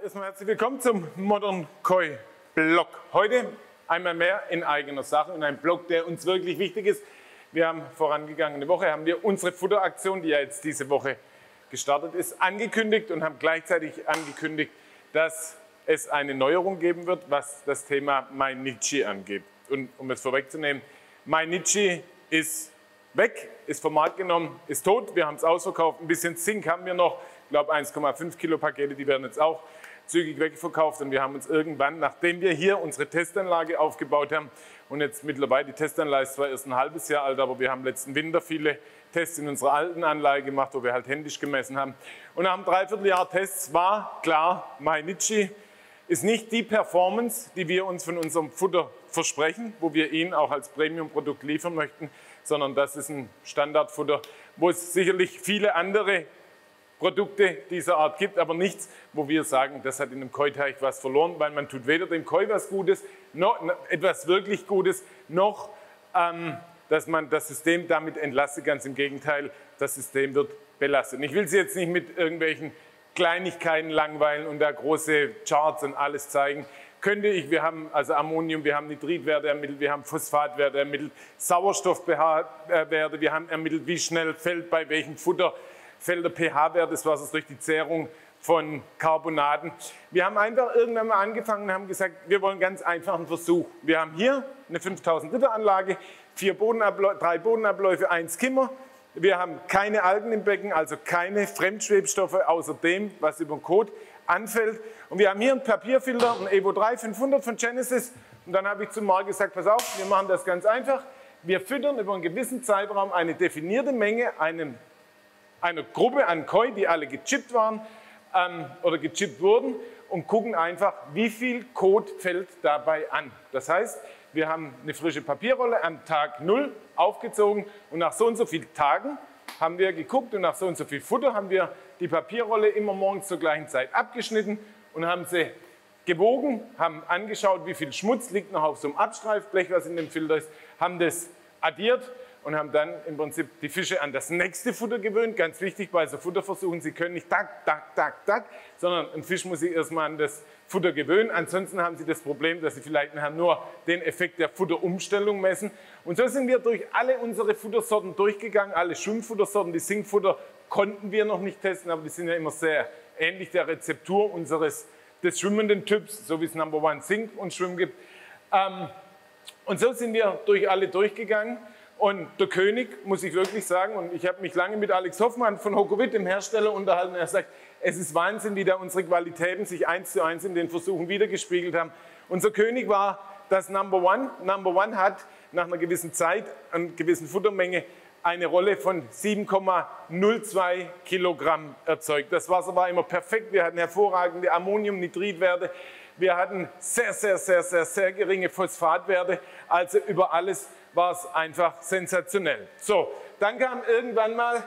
erstmal herzlich willkommen zum Modern Koi Blog. Heute einmal mehr in eigener Sache und ein Blog, der uns wirklich wichtig ist. Wir haben vorangegangene Woche unsere Futteraktion, die ja jetzt diese Woche gestartet ist, angekündigt und haben gleichzeitig angekündigt, dass es eine Neuerung geben wird, was das Thema Mainichi angeht. Und um es vorwegzunehmen, Mainichi ist weg, ist vom Markt genommen, ist tot. Wir haben es ausverkauft. Ein bisschen Zink haben wir noch. Ich glaube 1,5 Kilo Pakete, die werden jetzt auch zügig wegverkauft. Und wir haben uns irgendwann, nachdem wir hier unsere Testanlage aufgebaut haben, und jetzt mittlerweile, die Testanlage ist zwar erst ein halbes Jahr alt, aber wir haben letzten Winter viele Tests in unserer alten Anlage gemacht, wo wir halt händisch gemessen haben. Und nach einem Dreivierteljahr Tests war klar, Mainichi ist nicht die Performance, die wir uns von unserem Futter versprechen, wo wir ihn auch als Premium-Produkt liefern möchten, sondern das ist ein Standardfutter, wo es sicherlich viele andere Produkte dieser Art gibt, aber nichts, wo wir sagen, das hat in einem Koi-Teich was verloren, weil man tut weder dem Koi was Gutes, noch etwas wirklich Gutes, noch dass man das System damit entlastet. Ganz im Gegenteil, das System wird belastet. Ich will Sie jetzt nicht mit irgendwelchen Kleinigkeiten langweilen und da große Charts und alles zeigen. Könnte ich, wir haben also Ammonium, wir haben Nitritwerte ermittelt, wir haben Phosphatwerte ermittelt, Sauerstoffwerte, wir haben ermittelt, wie schnell fällt bei welchem Futter fällt der pH-Wert des Wassers durch die Zehrung von Carbonaten. Wir haben einfach irgendwann mal angefangen und haben gesagt, wir wollen ganz einfach einen Versuch. Wir haben hier eine 5000 Liter Anlage, 3 Bodenabläufe, 1 Skimmer. Wir haben keine Algen im Becken, also keine Fremdschwebstoffe außer dem, was über den Kot anfällt. Und wir haben hier einen Papierfilter, einen Evo 3 500 von Genesis. Und dann habe ich zum Marc gesagt, pass auf, wir machen das ganz einfach. Wir füttern über einen gewissen Zeitraum eine definierte Menge einer Gruppe an Koi, die alle gechippt waren oder gechippt wurden, und gucken einfach, wie viel Kot fällt dabei an. Das heißt, wir haben eine frische Papierrolle am Tag 0 aufgezogen und nach so und so vielen Tagen haben wir geguckt und nach so und so viel Futter haben wir die Papierrolle immer morgens zur gleichen Zeit abgeschnitten und haben sie gewogen, haben angeschaut, wie viel Schmutz liegt noch auf so einem Abstreifblech, was in dem Filter ist, haben das addiert und haben dann im Prinzip die Fische an das nächste Futter gewöhnt. Ganz wichtig bei so Futterversuchen, sie können nicht tak, tak, tak, tak, sondern ein Fisch muss sich erstmal an das Futter gewöhnen. Ansonsten haben sie das Problem, dass sie vielleicht nachher nur den Effekt der Futterumstellung messen. Und so sind wir durch alle unsere Futtersorten durchgegangen, alle Schwimmfuttersorten. Die Sinkfutter konnten wir noch nicht testen, aber die sind ja immer sehr ähnlich der Rezeptur des schwimmenden Typs, so wie es Number One Sink und Schwimm gibt. Und so sind wir durch alle durchgegangen. Und der König, muss ich wirklich sagen, und ich habe mich lange mit Alex Hoffmann von Hokowit, dem Hersteller, unterhalten, und er sagt, es ist Wahnsinn, wie da unsere Qualitäten sich 1:1 in den Versuchen wiedergespiegelt haben. Unser König war das Number One. Number One hat nach einer gewissen Zeit, einer gewissen Futtermenge, eine Rolle von 7,02 Kilogramm erzeugt. Das Wasser war immer perfekt, wir hatten hervorragende Ammonium-Nitritwerte, wir hatten sehr geringe Phosphatwerte, also über alles war es einfach sensationell. So, dann kam irgendwann mal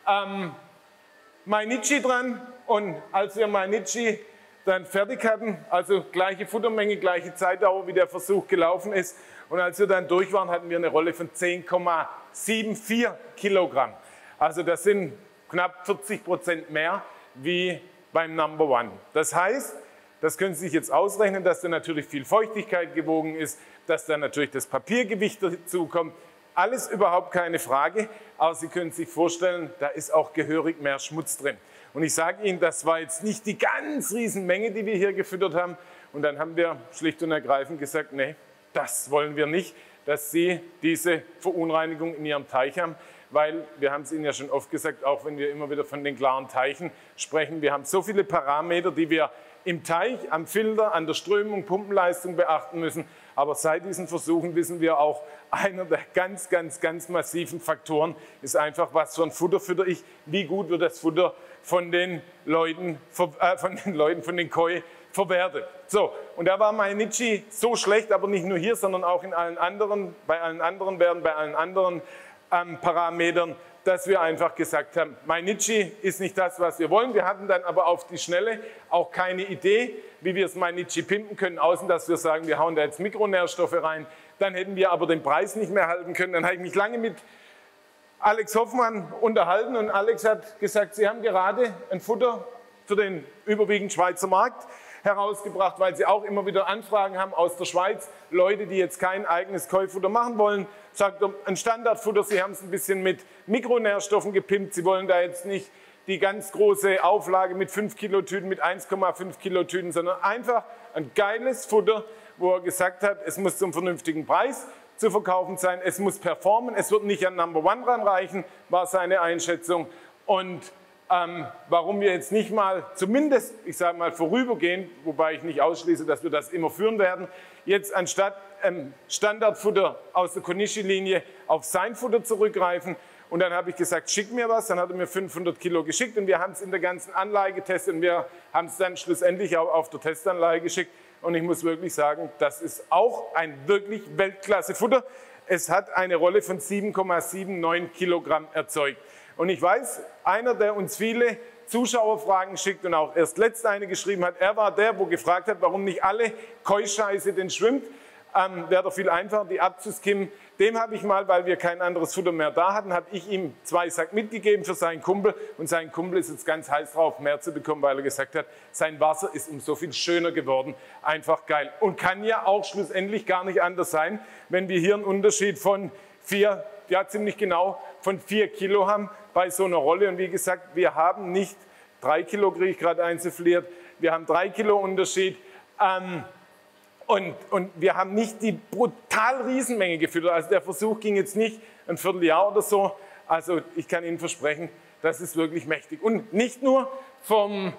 Mainichi dran, und als wir Mainichi dann fertig hatten, also gleiche Futtermenge, gleiche Zeitdauer, wie der Versuch gelaufen ist, und als wir dann durch waren, hatten wir eine Rolle von 10,74 Kilogramm. Also das sind knapp 40% mehr wie beim Number One. Das heißt, das können Sie sich jetzt ausrechnen, dass da natürlich viel Feuchtigkeit gewogen ist, dass da natürlich das Papiergewicht dazukommt. Alles überhaupt keine Frage, aber Sie können sich vorstellen, da ist auch gehörig mehr Schmutz drin. Und ich sage Ihnen, das war jetzt nicht die ganz riesen Menge, die wir hier gefüttert haben. Und dann haben wir schlicht und ergreifend gesagt, nee, das wollen wir nicht, dass Sie diese Verunreinigung in Ihrem Teich haben. Weil, wir haben es Ihnen ja schon oft gesagt, auch wenn wir immer wieder von den klaren Teichen sprechen, wir haben so viele Parameter, die wir im Teich, am Filter, an der Strömung, Pumpenleistung beachten müssen. Aber seit diesen Versuchen wissen wir auch, einer der ganz massiven Faktoren ist einfach, was für ein Futter fütter ich, wie gut wird das Futter von den Leuten, von den Koi verwertet. So, und da war Mainichi so schlecht, aber nicht nur hier, sondern auch in allen anderen, bei allen anderen Werten, bei allen anderen Parametern, dass wir einfach gesagt haben, Mainichi ist nicht das, was wir wollen. Wir hatten dann aber auf die Schnelle auch keine Idee, wie wir das Mainichi pimpen können, außer dass wir sagen, wir hauen da jetzt Mikronährstoffe rein. Dann hätten wir aber den Preis nicht mehr halten können. Dann habe ich mich lange mit Alex Hoffmann unterhalten und Alex hat gesagt, Sie haben gerade ein Futter für den überwiegend Schweizer Markt herausgebracht, weil sie auch immer wieder Anfragen haben aus der Schweiz. Leute, die jetzt kein eigenes Koi-Futter machen wollen, sagt er, ein Standardfutter, sie haben es ein bisschen mit Mikronährstoffen gepimpt, sie wollen da jetzt nicht die ganz große Auflage mit 5 Kilo Tüten, mit 1,5 Kilo Tüten, sondern einfach ein geiles Futter, wo er gesagt hat, es muss zum vernünftigen Preis zu verkaufen sein, es muss performen, es wird nicht an Number One ranreichen, war seine Einschätzung. Und warum wir jetzt nicht mal, zumindest, ich sage mal vorübergehend, wobei ich nicht ausschließe, dass wir das immer führen werden, jetzt anstatt Standardfutter aus der Konishi-Linie auf sein Futter zurückgreifen. Und dann habe ich gesagt, schick mir was, dann hat er mir 500 Kilo geschickt und wir haben es in der ganzen Anlage getestet und wir haben es dann schlussendlich auch auf der Testanlage geschickt. Und ich muss wirklich sagen, das ist auch ein wirklich Weltklasse-Futter. Es hat eine Rolle von 7,79 Kilogramm erzeugt. Und ich weiß, einer, der uns viele Zuschauerfragen schickt und auch erst letzt eine geschrieben hat, er war der, wo gefragt hat, warum nicht alle Koi-Scheiße denn schwimmt. Wäre doch viel einfacher, die abzuskimmen. Dem habe ich mal, weil wir kein anderes Futter mehr da hatten, habe ich ihm 2 Sack mitgegeben für seinen Kumpel. Und sein Kumpel ist jetzt ganz heiß drauf, mehr zu bekommen, weil er gesagt hat, sein Wasser ist um so viel schöner geworden. Einfach geil. Und kann ja auch schlussendlich gar nicht anders sein, wenn wir hier einen Unterschied von 4, ja ziemlich genau, von 4 Kilo haben bei so einer Rolle. Und wie gesagt, wir haben nicht 3 Kilo, kriege ich gerade einsuffliert, wir haben 3 Kilo Unterschied. Und wir haben nicht die brutal Riesenmenge gefüttert. Also der Versuch ging jetzt nicht ein Vierteljahr oder so. Also ich kann Ihnen versprechen, das ist wirklich mächtig. Und nicht nur vom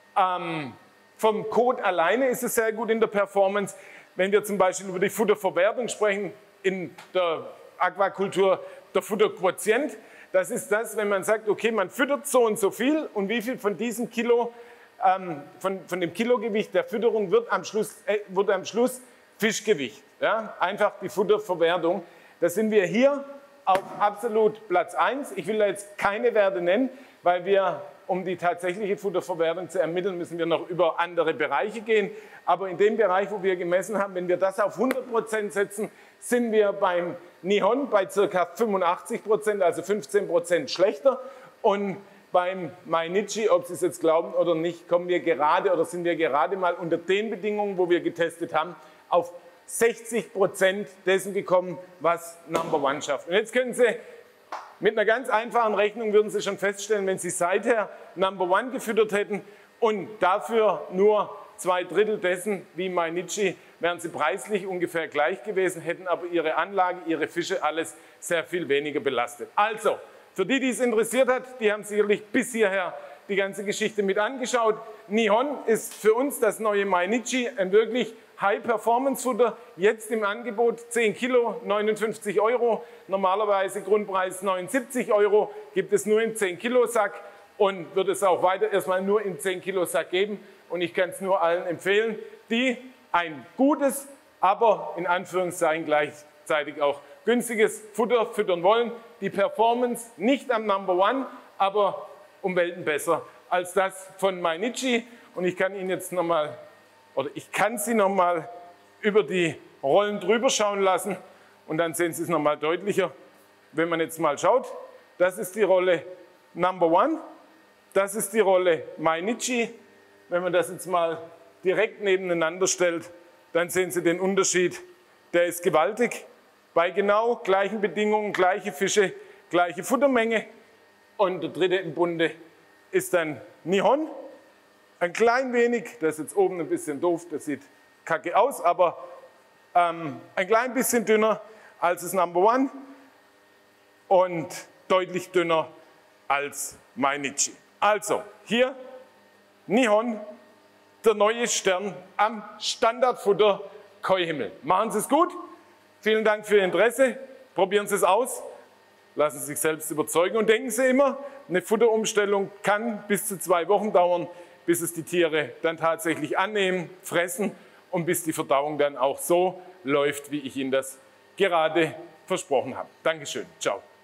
Code alleine ist es sehr gut in der Performance. Wenn wir zum Beispiel über die Futterverwertung sprechen, in der Aquakultur der Futterquotient, das ist das, wenn man sagt, okay, man füttert so und so viel und wie viel von diesem Kilo von dem Kilogewicht der Fütterung wird am Schluss Fischgewicht. Ja? Einfach die Futterverwertung. Da sind wir hier auf absolut Platz 1. Ich will da jetzt keine Werte nennen, weil wir, um die tatsächliche Futterverwertung zu ermitteln, müssen wir noch über andere Bereiche gehen. Aber in dem Bereich, wo wir gemessen haben, wenn wir das auf 100% setzen, sind wir beim Nihon bei ca. 85%, also 15% schlechter. Und beim Mainichi, ob Sie es jetzt glauben oder nicht, sind wir gerade mal unter den Bedingungen, wo wir getestet haben, auf 60% dessen gekommen, was Number One schafft. Und jetzt können Sie mit einer ganz einfachen Rechnung, würden Sie schon feststellen, wenn Sie seither Number One gefüttert hätten und dafür nur 2/3 dessen wie Mainichi, wären Sie preislich ungefähr gleich gewesen, hätten aber Ihre Anlage, Ihre Fische, alles sehr viel weniger belastet. Also, für die, die es interessiert hat, die haben sicherlich bis hierher die ganze Geschichte mit angeschaut. Nihon ist für uns das neue Mainichi, ein wirklich High-Performance-Futter. Jetzt im Angebot 10 Kilo, 59 €. Normalerweise Grundpreis 79 €. Gibt es nur im 10 Kilo Sack und wird es auch weiter erstmal nur im 10 Kilo Sack geben. Und ich kann es nur allen empfehlen, die ein gutes, aber in Anführungszeichen gleichzeitig auch günstiges Futter füttern wollen. Die Performance nicht am Number One, aber um Welten besser als das von Mainichi. Und ich kann Ihnen jetzt nochmal, oder ich kann Sie nochmal über die Rollen drüber schauen lassen und dann sehen Sie es nochmal deutlicher. Wenn man jetzt mal schaut, das ist die Rolle Number One, das ist die Rolle Mainichi. Wenn man das jetzt mal direkt nebeneinander stellt, dann sehen Sie den Unterschied, der ist gewaltig. Bei genau gleichen Bedingungen, gleiche Fische, gleiche Futtermenge. Und der dritte im Bunde ist dann Nihon. Ein klein wenig, das ist jetzt oben ein bisschen doof, das sieht kacke aus, aber ein klein bisschen dünner als das Number One und deutlich dünner als Mainichi. Also hier Nihon, der neue Stern am Standardfutter Koi-Himmel. Machen Sie es gut. Vielen Dank für Ihr Interesse. Probieren Sie es aus. Lassen Sie sich selbst überzeugen. Und denken Sie immer, eine Futterumstellung kann bis zu 2 Wochen dauern, bis es die Tiere dann tatsächlich annehmen, fressen und bis die Verdauung dann auch so läuft, wie ich Ihnen das gerade versprochen habe. Dankeschön. Ciao.